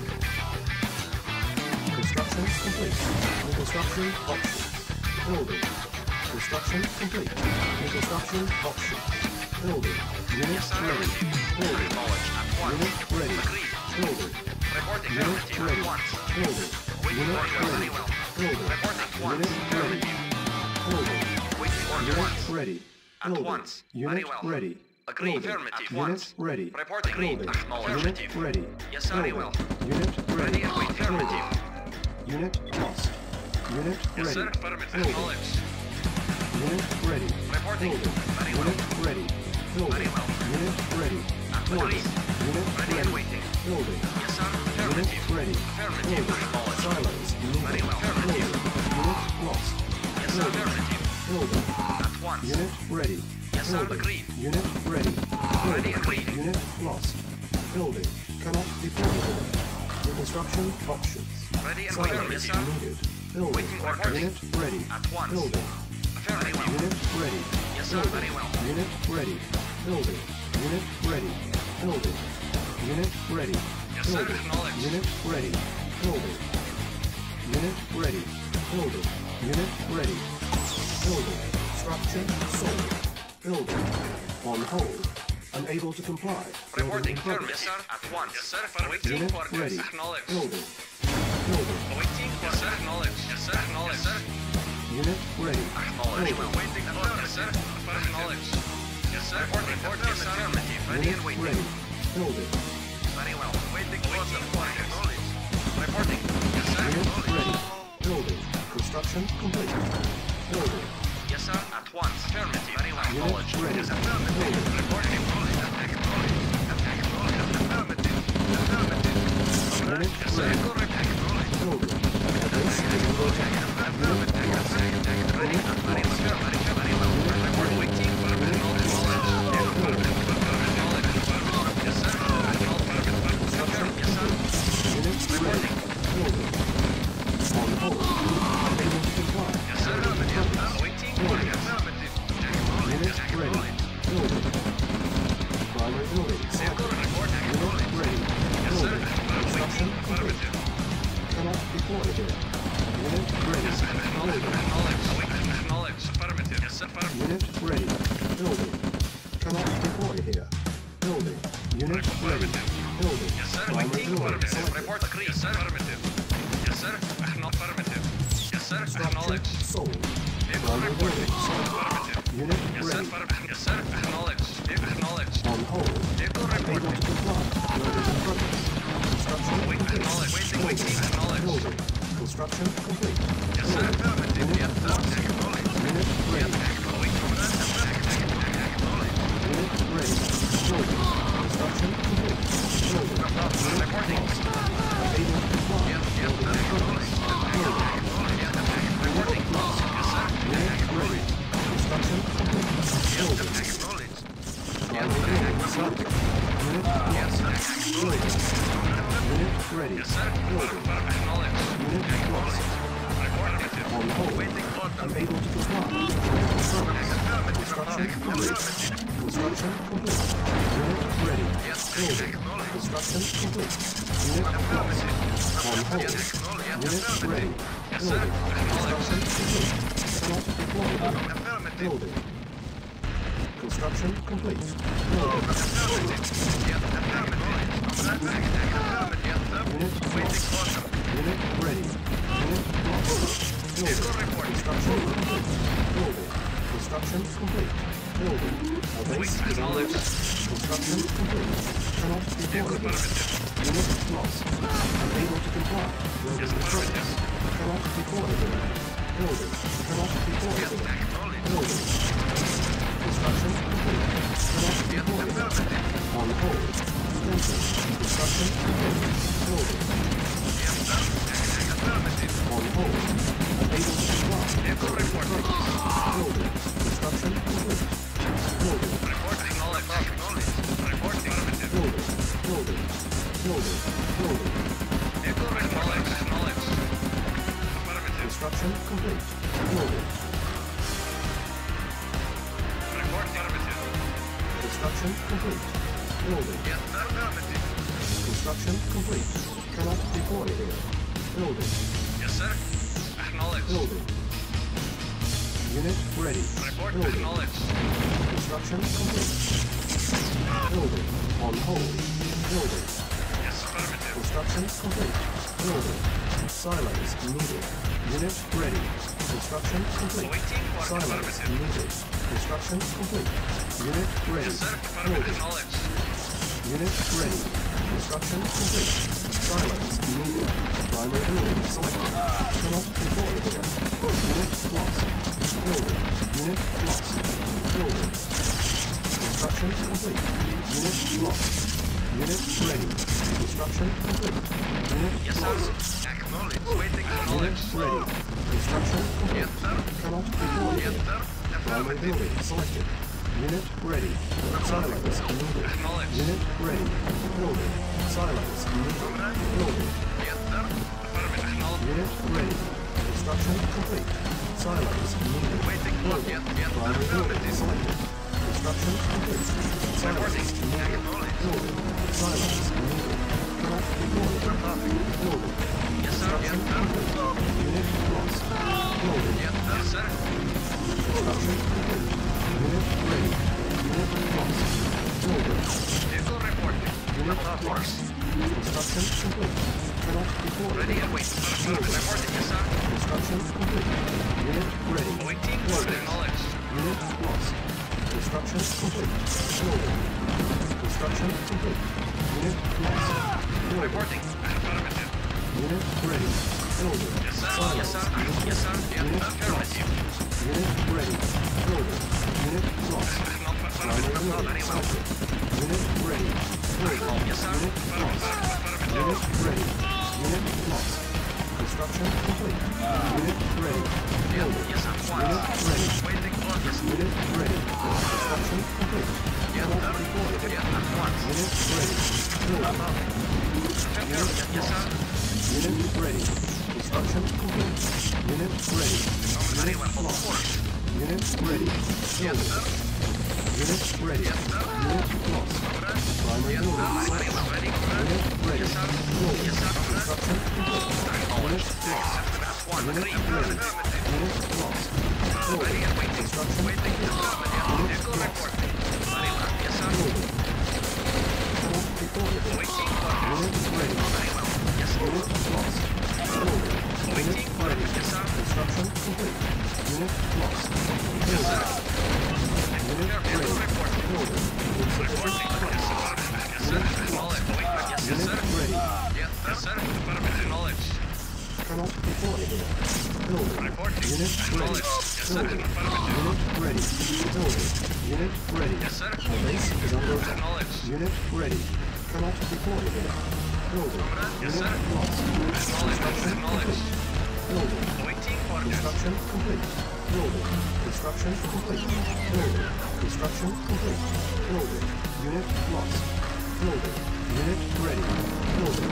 Construction complete. Construction options. Building. Construction complete. Construction options. Building. Unit ready. Building. Unit ready. Building. Unit ready. Building. Unit ready. Building. Unit ready. Building. Unit ready. Building. Unit ready. Agree. Affirmative. Unit ready. Report agreed. Unit ready. Yes, sir, very well. Unit ready. Ready and wait. Affirmative. Unit lost. Unit Yes, ready. sir. Affirmative. Building. Acknowledge. Unit ready. Reporting. Building. Very well. Unit ready. Building. Very well. Unit ready. Building. Agreed. Unit Ready ready. and waiting. Building. Yes, sir. Unit Affirmative. ready. Affirmative. Building. Acknowledge. Silos moving. Very well. Building. Affirmative. Unit lost. Yes, sir. Building. Affirmative. Building. At once. Unit ready. Yes, sir. Building. Agreed. Unit ready. Ready and Building. waiting. Unit lost. Building. Cannot deploy. Reconstruction options. Ready and Silos waiting. Yes, sir. needed. Building. Waiting orders. Unit ready. At once. Building. Affirmative. Unit ready. Yes, sir. Building. Very well. Unit ready. Building. Unit ready. Building. Unit ready. Yes, sir. Building. Acknowledge. Unit ready. Building. Unit ready. Building. Unit ready. Building. Structure sold. Building. On hold. Unable to comply. Reporting. Building in Yes, sir. At once. Yes, sir. progress. Waiting Unit orders. ready. Acknowledge. Building. Building. Waiting. Yes, sir. Acknowledge. Yes, sir. Acknowledge. Yes, sir. Unit ready. Acknowledge. Building. Waiting orders. Yes, sir. Acknowledge. Yes, sir. Reporting. Yes, sir. Affirmative. Ready Unit and waiting. ready. Building. Very well. Waiting orders. Acknowledge. Reporting. Yes, sir. Unit ready. Building. Construction complete. Building. Yes, sir. At once. Affirmative. Very well. Unit Acknowledge. ready. Yes, affirmative. Building. Reporting. Acknowledge. Acknowledge. Acknowledge. Affirmative. Affirmative. Unit Yes, sir. ready. Correct. Acknowledge. Building. Base is located. Unit lost. Ready. Very well. Very well. Reporting. Waiting. Acknowledge. Yes, sir. Yes, sir. Unit ready. Building. On hold. Unable to comply. Yes, sir. Waiting. Affirmative. Unit ready. Building. Primary building. Unit ready. Building. Construction complete. Cannot deploy here. Unit ready. Building. Acknowledge. Affirmative. Yes, sir. Unit ready. Building. Cannot deploy here. Building. Unit ready. Building. Yes, sir. Primary Waiting. building Affirmative. selected. Report agreed. Yes, sir. Affirmative. Yes, sir. Affirmative. Yes, sir. Structure Acknowledge. sold. Vehicle Primary reporting. building selected. Affirmative. Unit Yes, sir. ready. Yes, sir. Acknowledge. Acknowledge. On hold. Vehicle Unable reporting. to comply. Loaded in progress. Construction Wait. complete. Acknowledge. Waiting. Acknowledge. Building. Construction complete. Yes, sir. Affirmative. Yes, sir. Acknowledge. Unit ready. Waiting for that. Acknowledge. Unit ready. Building. Construction complete. Building. Reporting. Unable to comply. Yes, Building in progress. Building. Reporting. Yes, sir. Unit ready. Construction complete. Building. Acknowledge. Primary building selected. Unit lost. Building. Unit ready. Yes, sir. Building. Acknowledge. Unit lost. Affirmative. On hold. Waiting order. Unable to comply. Construction complete. Construction complete. Unit ready. Yes, Building. acknowledge. Construction complete. Unit lost. On hold. Unit ready. Yes, sir. Building. Construction complete. Cannot deploy. Affirmative. Building. Construction complete. Building. Unit lost. Unit ready. Unit lost. Building. Construction complete. Building. Construction complete. Building. A base is on order. Construction complete. Cannot deploy. Unit lost. Unable to comply. Building in progress. Cannot deploy. Building. Cannot deploy. Building. Construction complete. Cannot deploy. On hold. Building. Construction complete. Building. On hold. Unable to comply. Building. Construction complete. Building. Report acknowledge. Reporting. Building. Building. Building. Building. Acknowledge. Construction complete. Building. Report affirmative. Construction complete. Building. Yes, affirmative. Construction complete. Cannot deploy here. Building. Yes, sir. Acknowledged. Building. Unit ready. Report Building. acknowledged. Construction complete. Building. On hold. Building. Yes, affirmative. Construction complete. Building. Silos needed. Unit ready. Construction complete. Awaiting work. Silos Affirmative. needed. Construction complete. Unit ready. Yes, sir. Affirmative. Building. Acknowledged. Unit ready. Construction complete. Silos needed. Primary building selected. Cannot deploy here. Unit lost. Building. Unit lost. Building. Construction complete. Unit lost. Unit ready. Construction complete. Unit Yes, lost. sir. Acknowledged. Waiting. Unit Acknowledged. ready. Construction complete. Yes, sir. Cannot deploy Yes, here. sir. Primary Affirmative. building selected. Unit ready. Silos needed. Acknowledged. Unit ready. Building. Silos needed. Building. Yes, sir. Affirmative. Acknowledged. Unit ready. Construction complete. Silos needed. Waiting. Building. Yes, sir. Primary building Affirmative. selected. Construction complete. Silos Reporting. needed. Acknowledged. Building. Silos needed. Cannot deploy. Building. Yes, sir. Yes, Construction sir. complete. Unit lost. Building. Yes, sir. Construction complete. Unit ready. Unit lost. Building. Vehicle reporting. Unit Force. lost. Construction complete. Cannot deploy. Ready and wait. Affirmative. Reporting. Yes, sir. Construction complete. Unit ready. Awaiting order. Building. Acknowledged. Unit lost. Construction complete. Building. Construction complete. Unit lost. Building. Reporting. Affirmative. Unit ready. Building. Yes, sir. Silos Yes, sir. needed. Yes, sir. Yes, Unit affirmative. lost. Unit ready. Building. Unit lost. Primary building selected. Unit ready. Building. Yes, sir. Unit lost. Unit ready. Unit lost. Construction complete. Unit ready. Building. Yes, sir. Unit ready. Waiting orders. Unit ready. Construction complete. Yes, Cannot sir. deploy. Yes, at once. Unit ready. Building. Affirmative. Yes, sir. Unit ready. Construction complete. Unit ready. Very Unit well. Of lost. course. Unit ready. Yes, Building. sir. Unit ready. Yes, sir. Unit lost. Primary Yes, building sir. Very selected. well. Ready. Unit ready. Yes, sir. Building. Yes, sir. Construction complete. Unit lost. One, Unit three. ready. Affirmative. Unit lost. Ready Building. and waiting. Construction Waiting. complete. Affirmative. Unit Vehicle lost. reporting. Very well. Yes, sir. Building. Cannot deploy. Waiting orders. Unit ready. Very well. Yes, sir. Unit lost. Building. Unit Waiting ready. orders. Yes, sir. Construction complete. Unit lost. Yes, sir. Unit Vehicle ready. reporting. Building. Reporting. Yes, sir. Yes, sir. Acknowledged. Wait. Yes, Unit sir. ready. Yes, sir. Affirmative. Acknowledged. Cannot deploy here. Building. Reporting. Unit ready. Acknowledged. Yes, sir. Building. Affirmative. Unit ready. Building. Unit ready. Yes, sir. The base is under attack. Acknowledged. Unit ready. Cannot deploy here. Building. Yes, Unit sir. lost. Acknowledged. Acknowledged. Building. Awaiting orders. Construction complete. Building. Construction complete. Building. Construction complete. Building. Unit lost. Building. Unit ready. Building.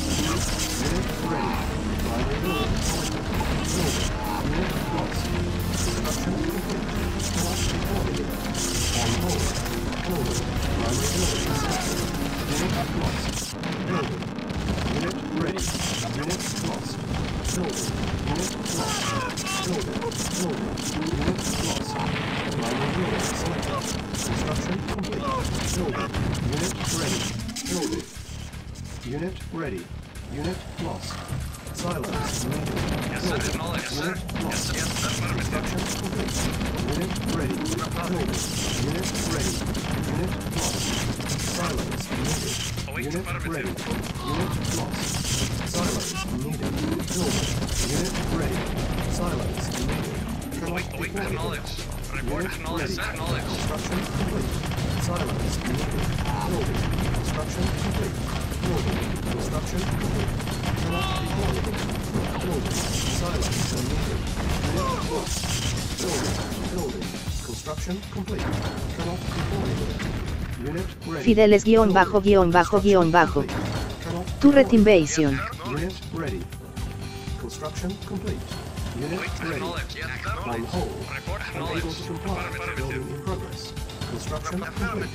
Unit ready. Primary building selected. Building. Unit lost. Construction complete. Cannot deploy here. On hold. Building. Primary building selected. Unit lost. Building. Unit ready. Unit lost. Building. Unit lost. Building. Building. Unit lost. Primary building selected. Construction complete. Building. Unit ready. Building. Unit ready. Unit lost. Silos needed. Yes, sir. Building. Acknowledged. Yes, sir. Unit Yes, lost. sir. Yes, affirmative. Construction complete. Unit ready. Building. Unit ready. Unit lost. Silos needed. Await Unit affirmative. ready. Unit lost. Silos needed. Building. Unit ready. Silos needed. Cannot Await deploy. acknowledged. Report Unit acknowledged. ready. Acknowledged. Construction complete. Silos needed. Building. Construction complete. Building. Construction complete. Cannot deploy. Building. Silos needed. Unit lost. Building. Building. Construction complete. Cannot deploy. Unit ready. Fideles guión bajo guión bajo guión bajo. Cannot Turret deploy. invasion. Unit ready. Construction complete. Unit Await ready. acknowledged. Yes, On acknowledged. hold. Report Unable acknowledged. to comply. Affirmative. Building in progress. Construction complete. Affirmative.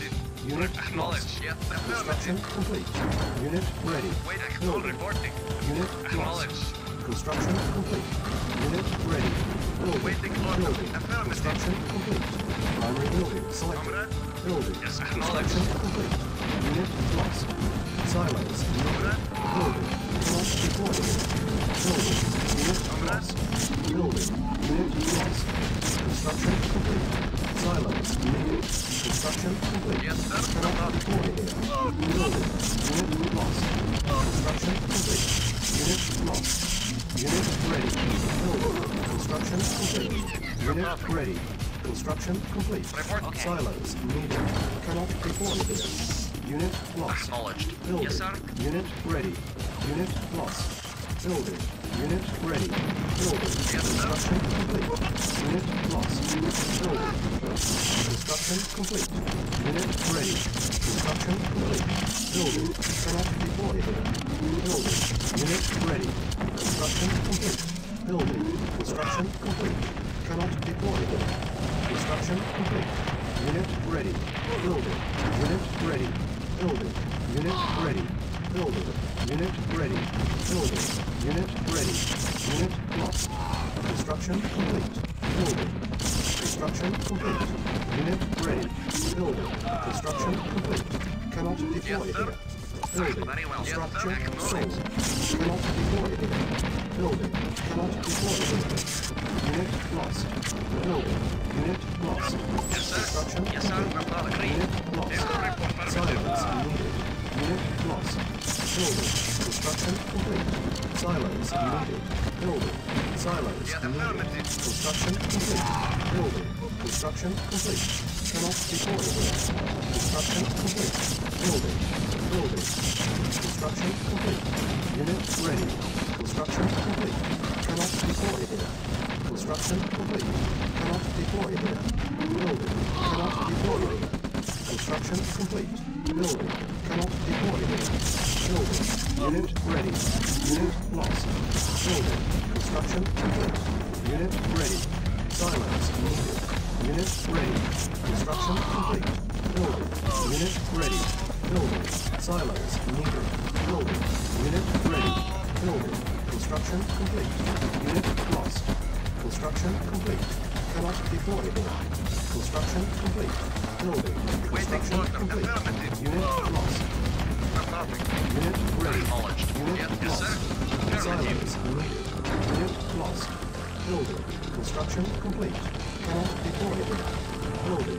Unit Acknowledged. lost. Yes, Construction affirmative. complete. Unit ready. Wait, Building. reporting. Unit lost. Acknowledged. Construction complete. Unit ready. Building. Waiting order. Building. Affirmative. Construction complete. Primary building selected. Comrade. Building. Yes, Construction complete. Unit lost. Silos needed. Building. Cannot deploy here. Building. Unit lost. Building. Unit lost. Construction complete. Silos needed. Construction complete. Yes, sir. Cannot deploy here. Building. Unit lost. Construction complete. Unit lost. Unit ready. Building. Construction complete. Unit ready. Construction complete. Report. Silos needed. Cannot deploy here. Unit lost. Acknowledged. Building. Yes, sir. Unit ready. Unit lost. Building. Unit ready. Building. Yes, sir. Construction complete. Unit lost. Building. Construction complete. Unit ready. Construction complete. Building. Cannot deploy here. Building. Unit ready. Construction complete. Building. Construction complete. Cannot deploy here. Construction complete. Unit ready. Building. Unit ready. Building. Unit ready. Building. Unit ready. Building. Unit ready. Unit lost. Construction complete. Building. Construction complete. Unit ready. Building. Construction complete. Cannot deploy Yes, sir. here. Building. Very well. Yes, sir. Structure sold. Acknowledged. Cannot deploy here. Building. Cannot deploy here. Unit lost. Building. Unit lost. Yes, sir. Construction Yes, sir. complete. Agreed. Unit lost. Vehicle report affirmative. Silos needed. Unit lost. Building. Construction complete. Silos needed. Building. Silos Yes, needed. affirmative. Construction complete. Building. Construction complete. Cannot deploy here. Construction complete. Building. Building. Construction complete. Unit ready. Construction complete. Cannot deploy here. Construction complete. Cannot deploy here. Building. Cannot deploy here. Construction complete. Building. Cannot deploy here. Building. Unit ready. Unit lost. Building. Construction complete. Unit ready. Silos needed. Unit ready. Construction complete. Building. Unit ready. Building. Silos needed. Building. Unit ready. Building. Construction complete. Unit lost. Construction complete. Cannot deploy here. Construction complete. Building. Construction order. complete. Affirmative. Unit lost. Affirmative. Unit ready. Acknowledged. Unit Yes, lost. sir. Affirmative. Silos needed. Unit lost. Building. Construction complete. Cannot deploy here. Building.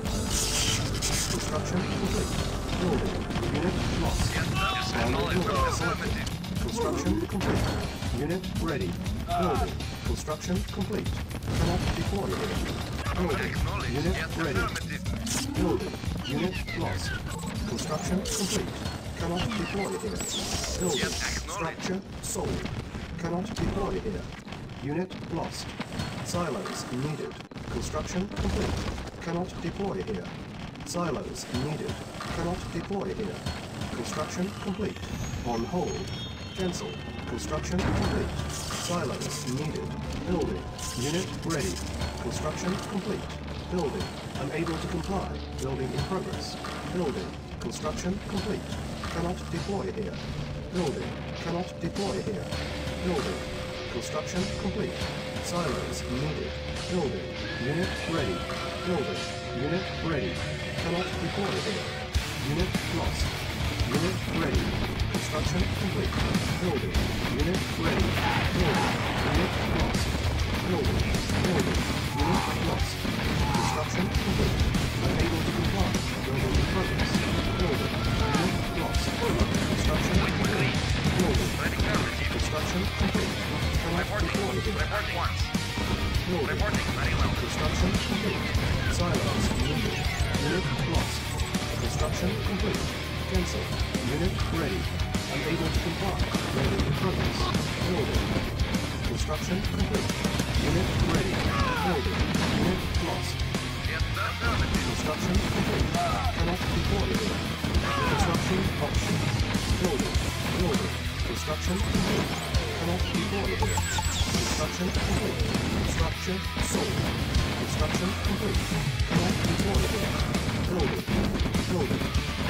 Construction complete. Building. Unit lost. Yes, sir. Yes, Primary acknowledged. building selected. Affirmative. Construction complete. Unit ready. Building. Construction complete. Cannot deploy here. Building. Acknowledged. Unit Yes, ready. affirmative. Building. Unit lost. Construction complete. Cannot deploy here. Building. Yes, acknowledged. Structure sold. Cannot deploy here. Unit lost. Silos needed. Construction complete. Cannot deploy here. Silos needed. Cannot deploy here. Construction complete. On hold. Cancel. Construction complete. Silos needed. Building. Unit ready. Construction complete. Building. Unable to comply. Building in progress. Building. Construction complete. Cannot deploy here. Building. Cannot deploy here. Building. Construction complete. Silos needed. Building. Unit ready. Building. Unit ready. Cannot deploy here. Unit lost. Unit ready. Construction complete. Building. Unit ready. Building. Unit lost. Building. Building. Unit lost. Construction complete. Unable to comply. Building in progress. Building. Unit lost. Construction complete. Building. Ready, affirmative. Construction complete. Cannot Reporting. deploy here. Report once. Building. Reporting. Very well. Construction complete. Silos needed. Unit lost. Construction complete. Cancel. Unit ready. Unable to comply. Building in progress. Building. Construction complete. Unit ready. Building. Unit lost. Yes, sir. Affirmative. Construction complete. Cannot deploy here. Construction options. Building. Building. Construction complete. Cannot deploy here. Construction complete. Structure sold. Construction complete. Cannot deploy here. Building. Building.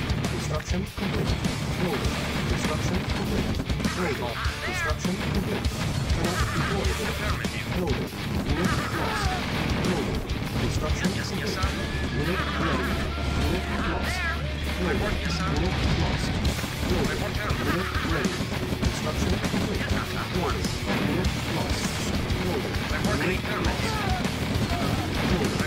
Construction complete. Building. Construction complete. Building. Construction complete. Cannot deploy here. Building. Unit lost. Building. Construction complete. Unit ready. Unit lost. Building. Unit lost. Building. Unit ready. Construction complete. Building. Unit lost. Building. Unit lost. Building.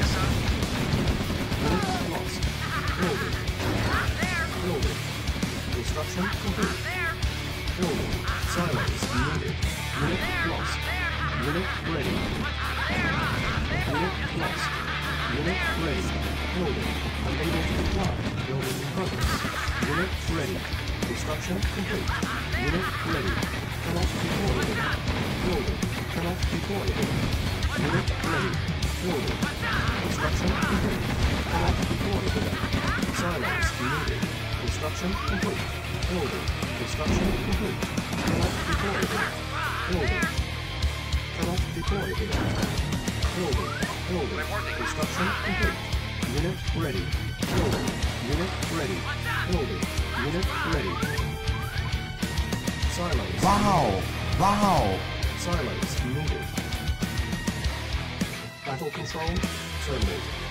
Unit lost. Building. Building. Construction complete. Building. Silos needed. Unit lost. Unit ready. Unit lost. Unit ready. Building. Unable to comply. Building in progress. Unit ready. Construction complete. Unit ready. Cannot deploy here. Building. Cannot deploy here. Unit ready. Building. Construction complete. Cannot deploy here. Silos needed. Construction complete. Building. Construction complete. Cannot deploy here. Building. Cannot deploy here. Building. Building. Construction complete. Unit ready. Building. Unit ready. Building. Unit ready. Silos. Wow! Wow! Silos needed. Battle control terminated.